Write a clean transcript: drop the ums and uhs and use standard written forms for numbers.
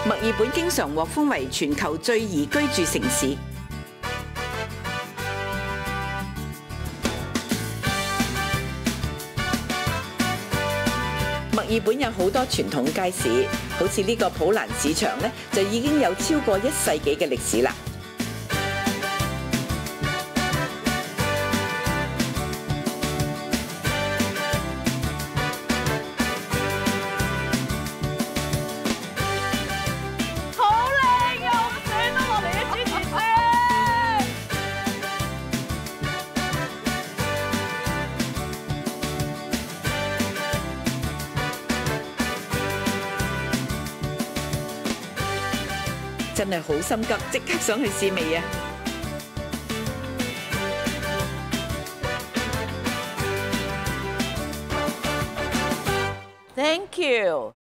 墨爾本經常獲封為全球最宜居住城市。墨爾本有好多傳統街市，好似呢個普蘭市場呢，就已經有超過1世紀嘅歷史啦。真係好心急，即刻想去試味啊！Thank you。